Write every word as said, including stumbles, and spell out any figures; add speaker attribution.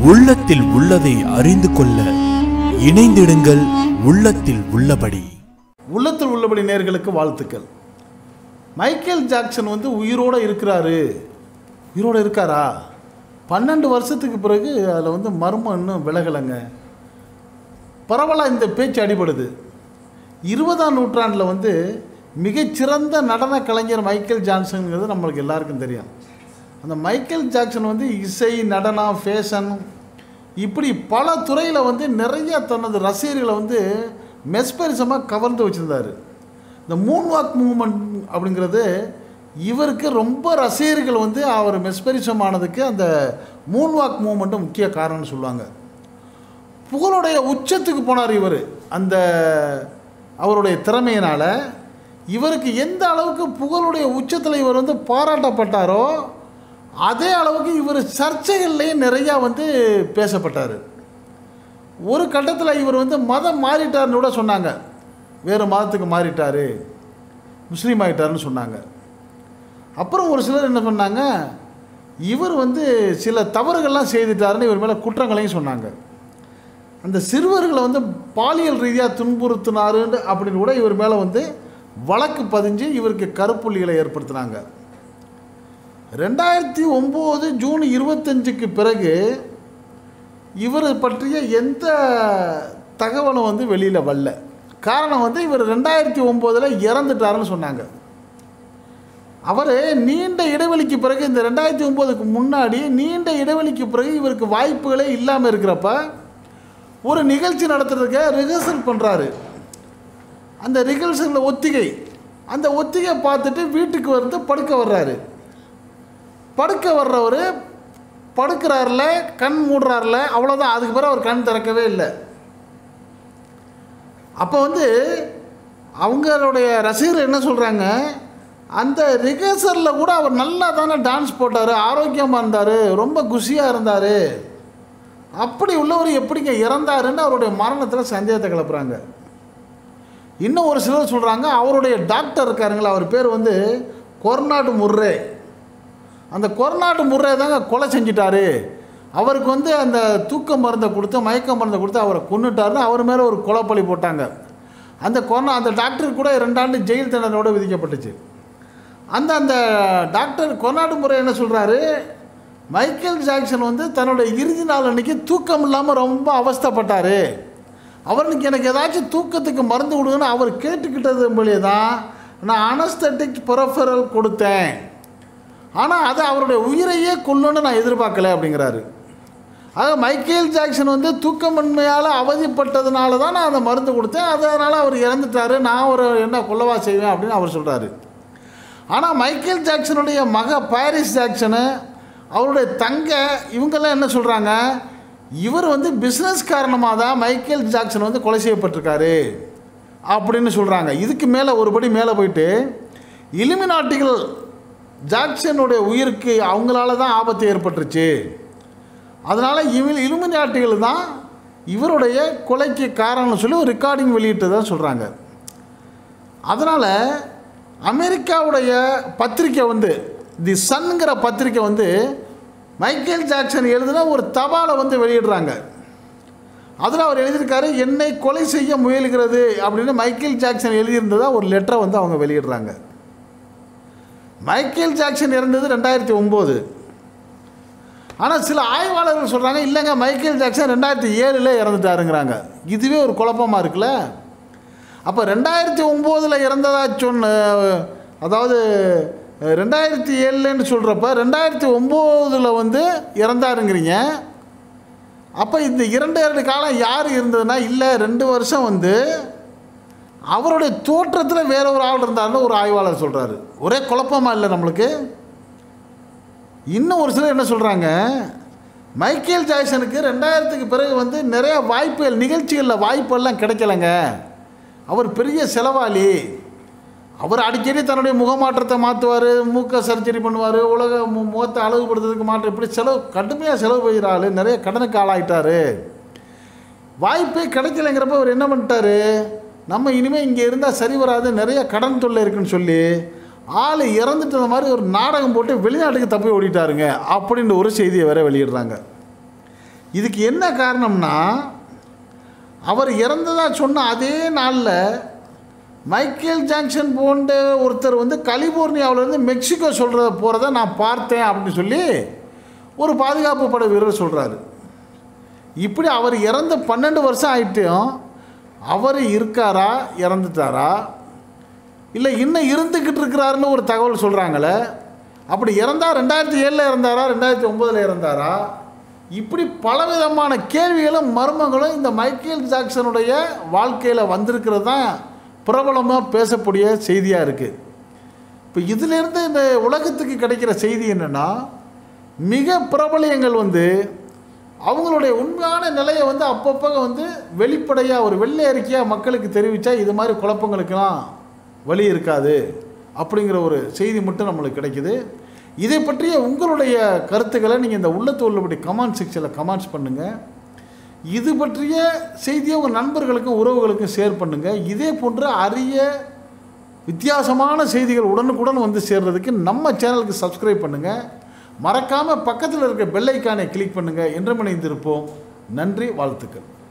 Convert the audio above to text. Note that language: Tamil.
Speaker 1: உள்ளத்தில் உள்ளதை அறிந்து கொள்ள இணைந்திடுங்கள் உள்ளத்தில் உள்ளபடி.
Speaker 2: உள்ளத்தில் உள்ளபடி நேயர்களுக்கு வாழ்த்துக்கள். மைக்கேல் ஜாக்சன் வந்து உயிரோடு இருக்கிறாரு. உயிரோடு இருக்காரா? பன்னெண்டு வருஷத்துக்கு பிறகு அதில் வந்து மர்மம் இன்னும் விலகலைங்க. பரவலாக இந்த பேச்சு அடிபடுது. இருபதாம் நூற்றாண்டில் வந்து மிகச்சிறந்த நடன கலைஞர் மைக்கேல் ஜாக்சனுங்கிறது நம்மளுக்கு எல்லாருக்கும் தெரியும். அந்த மைக்கேல் ஜாக்சன் வந்து இசை, நடனம், ஃபேஷன் இப்படி பல துறையில் வந்து நிறைய தனது ரசிகர்களை வந்து மெஸ்பரிசமாக கவர்ந்து வச்சுருந்தார். இந்த மூன் வாக் மூவ்மெண்ட் அப்படிங்கிறது இவருக்கு ரொம்ப ரசிகர்கள் வந்து அவர் மெஸ்பரிசமானதுக்கு அந்த மூன் வாக் மூவ்மெண்ட்டும் முக்கிய காரணம்னு சொல்லுவாங்க. புகழுடைய உச்சத்துக்கு போனார் இவர். அந்த அவருடைய திறமையினால் இவருக்கு எந்த அளவுக்கு புகழுடைய உச்சத்தில் இவர் வந்து பாராட்டப்பட்டாரோ அதே அளவுக்கு இவர் சர்ச்சைகள்லேயே நிறையா வந்து பேசப்பட்டார். ஒரு கட்டத்தில் இவர் வந்து மதம் மாறிட்டார்னு கூட சொன்னாங்க. வேறு மதத்துக்கு மாறிட்டார், முஸ்லீம் ஆகிட்டார்னு சொன்னாங்க. அப்புறம் ஒரு சிலர் என்ன சொன்னாங்க, இவர் வந்து சில தவறுகள்லாம் செய்துட்டாருன்னு இவர் மேலே குற்றங்களையும் சொன்னாங்க. அந்த சிறுவர்களை வந்து பாலியல் ரீதியாக துன்புறுத்தினாருன்னு அப்படின்னு கூட இவர் மேலே வந்து வழக்கு பதிஞ்சு இவருக்கு கருப்புள்ளிகளை ஏற்படுத்தினாங்க. ரெண்டாயிரத்தி ஒம்பது ஜூன் இருபத்தஞ்சுக்கு பிறகு இவர் பற்றிய எந்த தகவலும் வந்து வெளியில் வரல. காரணம் வந்து இவர் ரெண்டாயிரத்தி ஒம்போதில் இறந்துட்டாருன்னு சொன்னாங்க. அவர் நீண்ட இடைவெளிக்கு பிறகு, இந்த ரெண்டாயிரத்தி ஒம்போதுக்கு முன்னாடி நீண்ட இடைவெளிக்கு பிறகு இவருக்கு வாய்ப்புகளே இல்லாமல் இருக்கிறப்ப ஒரு நிகழ்ச்சி நடத்துறதுக்கு ரிஹர்சல் பண்ணுறாரு. அந்த ரிஹர்சலில் ஒத்திகை, அந்த ஒத்திகை பார்த்துட்டு வீட்டுக்கு வந்து படுக்க வர்றாரு. படுக்க வர்றவர் படுக்கிறார்ல, கண் மூடுறார்ல, அவ்வளோதான். அதுக்கு பிறகு அவர் கண் திறக்கவே இல்லை. அப்போ வந்து அவங்களுடைய ரசிகர் என்ன சொல்கிறாங்க, அந்த ரிஹர்சலில் கூட அவர் நல்லா தானே டான்ஸ் போட்டார், ஆரோக்கியமாக இருந்தார், ரொம்ப குஷியாக இருந்தார், அப்படி உள்ளவர் எப்படிங்க இறந்தாருன்னு அவருடைய மரணத்தில் சந்தேகத்தை கிளப்புறாங்க. இன்னும் ஒரு சிலர் சொல்கிறாங்க, அவருடைய டாக்டர் இருக்காருங்களா, அவர் பேர் வந்து கொர்னாடு முர்ரே. அந்த கொர்னாடு முர்ரே தாங்க கொலை செஞ்சிட்டாரு. அவருக்கு வந்து அந்த தூக்க மருந்தை கொடுத்து, மயக்க மருந்தை கொடுத்து அவரை கொன்னுட்டாருன்னு அவர் மேலே ஒரு கொலைப்பழி போட்டாங்க. அந்த கொர்னா அந்த டாக்டருக்கு கூட ரெண்டாண்டு ஜெயில் தண்டனையோடு விதிக்கப்பட்டுச்சு. அந்த அந்த டாக்டர் கொர்னாடு முர்ரே என்ன சொல்கிறாரு, மைக்கேல் ஜாக்சன் வந்து தன்னுடைய இறுதி நாள் அன்றைக்கி தூக்கம் இல்லாமல் ரொம்ப அவஸ்தைப்பட்டார். அவருக்கு எனக்கு ஏதாச்சும் தூக்கத்துக்கு மருந்து கொடுங்கன்னு அவர் கேட்டுக்கிட்டது போலே தான் நான் அனஸ்தட்டிக் பெரஃபரல் கொடுத்தேன். ஆனால் அது அவருடைய உயிரையே கொல்லணும்னு நான் எதிர்பார்க்கலை அப்படிங்கிறாரு. ஆக மைக்கேல் ஜாக்சன் வந்து தூக்கமின்மையால் அவதிப்பட்டதுனால தான் நான் அந்த மருந்து கொடுத்தேன், அதனால் அவர் இறந்துட்டார், நான் ஒரு என்ன கொல்லவா செய்வேன் அப்படின்னு அவர் சொல்கிறாரு. ஆனால் மைக்கேல் ஜாக்சனுடைய மக பாரிஸ் ஜாக்சனு, அவருடைய தங்க, இவங்கெல்லாம் என்ன சொல்கிறாங்க, இவர் வந்து பிஸ்னஸ் காரணமாக தான் மைக்கேல் ஜாக்சன் வந்து கொலை செய்யப்பட்டிருக்காரு அப்படின்னு சொல்கிறாங்க. இதுக்கு மேலே ஒருபடி மேலே போயிட்டு இலுமினாட்டிகள் ஜாக்சனுடைய உயிருக்கு அவங்களால தான் ஆபத்து ஏற்பட்டுருச்சு, அதனால் இவ இலுமினாட்டிகள் தான் இவருடைய கொலைக்கு காரணம்னு சொல்லி ஒரு ரெக்கார்டிங் வெளியிட்டதாக சொல்கிறாங்க. அதனால் அமெரிக்காவுடைய பத்திரிக்கை வந்து தி சன்ங்கிற பத்திரிக்கை வந்து மைக்கேல் ஜாக்சன் எழுதின ஒரு தபாலை வந்து வெளியிடுறாங்க. அதில் அவர் எழுதியிருக்காரு, என்னை கொலை செய்ய முயல்கிறது அப்படின்னு மைக்கேல் ஜாக்சன் எழுதியிருந்ததாக ஒரு லெட்டரை வந்து அவங்க வெளியிடுறாங்க. மைக்கேல் ஜாக்சன் இறந்தது ரெண்டாயிரத்தி ஒம்பது. ஆனால் சில ஆய்வாளர்கள் சொல்கிறாங்க, இல்லைங்க மைக்கேல் ஜாக்சன் ரெண்டாயிரத்தி ஏழில் இறந்துட்டாருங்கிறாங்க. இதுவே ஒரு குழப்பமாக இருக்குல்ல. அப்போ ரெண்டாயிரத்தி ஒம்போதில் இறந்ததா சொன்ன, அதாவது ரெண்டாயிரத்தி ஏழுன்னு சொல்கிறப்ப ரெண்டாயிரத்தி ஒம்போதில் வந்து இறந்தாருங்கிறீங்க. அப்போ இந்த இரண்டு இரண்டு காலம் யார் இருந்ததுன்னா, இல்லை ரெண்டு வருஷம் வந்து அவருடைய தோற்றத்தில் வேற ஒரு ஆள் இருந்தார்னு ஒரு ஆய்வாளர் சொல்கிறாரு. ஒரே குழப்பமாக இல்லை நம்மளுக்கு. இன்னும் ஒரு சிலர் என்ன சொல்கிறாங்க, மைக்கேல் ஜாக்சனுக்கு ரெண்டாயிரத்துக்கு பிறகு வந்து நிறையா வாய்ப்புகள், நிகழ்ச்சிகளில் வாய்ப்பெல்லாம் கிடைக்கலைங்க. அவர் பெரிய செலவாளி, அவர் அடிக்கடி தன்னுடைய முகமாற்றத்தை மாற்றுவார், மூக்க சர்ஜரி பண்ணுவார், உலக மு முகத்தை அழகுபடுத்துறதுக்கு மாற்றம், இப்படி செலவு கடுமையாக செலவு செய்கிறாள், நிறைய கடனுக்கு ஆளாயிட்டார். வாய்ப்பே கிடைக்கலைங்கிறப்ப அவர் என்ன பண்ணிட்டார், நம்ம இனிமேல் இங்கே இருந்தால் சரி வராது, நிறைய கடன் தொல்லை இருக்குன்னு சொல்லி ஆள் இறந்துட்டது மாதிரி ஒரு நாடகம் போட்டு வெளிநாட்டுக்கு தப்பி ஓடிட்டாருங்க அப்படின்னு ஒரு செய்தியை வேற வெளியிடுறாங்க. இதுக்கு என்ன காரணம்னா, அவர் இறந்ததாக சொன்ன அதே நாளில் மைக்கேல் ஜாக்சன் போன்ற ஒருத்தர் வந்து கலிபோர்னியாவிலேருந்து மெக்சிகோ சொல்கிறத போகிறத நான் பார்த்தேன் அப்படின்னு சொல்லி ஒரு பாதுகாப்பு படை வீரர் சொல்கிறாரு. இப்படி அவர் இறந்து பன்னெண்டு வருஷம் ஆகிட்டும் அவர் இருக்காரா இறந்துட்டாரா இல்லை இன்னும் இருந்துக்கிட்டு இருக்கிறாருன்னு ஒரு தகவல் சொல்கிறாங்களே. அப்படி இறந்தால் ரெண்டாயிரத்தி ஏழில் இறந்தாரா ரெண்டாயிரத்தி ஒம்போதில் இறந்தாரா? இப்படி பலவிதமான கேள்விகளும் மர்மங்களும் இந்த மைக்கேல் ஜாக்சனுடைய வாழ்க்கையில் வந்திருக்கிறது தான் பிரபலமாக பேசக்கூடிய செய்தியாக இருக்குது. இப்போ இதிலேருந்து இந்த உலகத்துக்கு கிடைக்கிற செய்தி என்னென்னா, மிக பிரபலியங்கள் வந்து அவங்களுடைய உண்மையான நிலையை வந்து அப்பப்போ வந்து வெளிப்படையாக ஒரு வெள்ளை அறிக்கையாக மக்களுக்கு தெரிவித்தா இது மாதிரி குழப்பங்களுக்கெல்லாம் வழி இருக்காது அப்படிங்கிற ஒரு செய்தி மட்டும் நம்மளுக்கு கிடைக்குது. இதை பற்றிய உங்களுடைய கருத்துக்களை நீங்கள் இந்த உள்ளத்து உள்ளபடி கமெண்ட் செக்ஷனில் கமெண்ட்ஸ் பண்ணுங்கள். இது பற்றிய செய்தியை உங்கள் நண்பர்களுக்கும் உறவுகளுக்கும் ஷேர் பண்ணுங்கள். இதே போன்ற அரிய வித்தியாசமான செய்திகள் உடனுக்குடன் வந்து சேர்றதுக்கு நம்ம சேனலுக்கு சப்ஸ்கிரைப் பண்ணுங்கள். மறக்காமல் பக்கத்தில் இருக்க பெல் ஐக்கானை கிளிக் பண்ணுங்கள். என்றும் இணைந்திருப்போம். நன்றி, வாழ்த்துக்கள்.